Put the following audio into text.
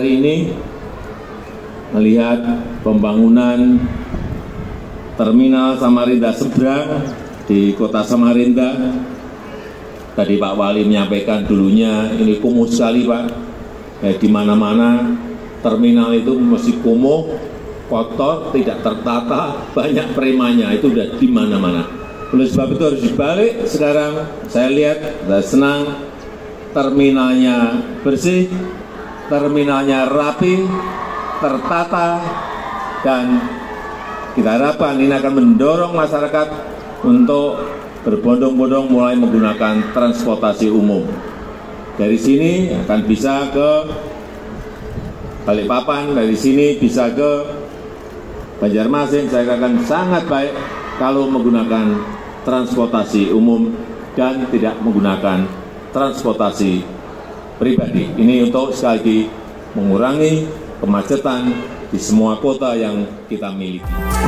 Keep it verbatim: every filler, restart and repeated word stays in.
hari ini melihat pembangunan terminal Samarinda seberang di kota Samarinda. Tadi Pak Wali menyampaikan dulunya ini kumuh sekali Pak. Eh, di mana-mana terminal itu masih kumuh, kotor, tidak tertata, banyak premannya, itu udah di mana-mana. Oleh sebab itu harus dibalik. Sekarang saya lihat, saya senang terminalnya bersih, terminalnya rapi, tertata, dan kita harapkan ini akan mendorong masyarakat untuk berbondong-bondong mulai menggunakan transportasi umum. Dari sini akan bisa ke Balikpapan, dari sini bisa ke Banjarmasin. Saya katakan sangat baik kalau menggunakan transportasi umum dan tidak menggunakan transportasi pribadi. Ini untuk sekali lagi mengurangi kemacetan di semua kota yang kita miliki.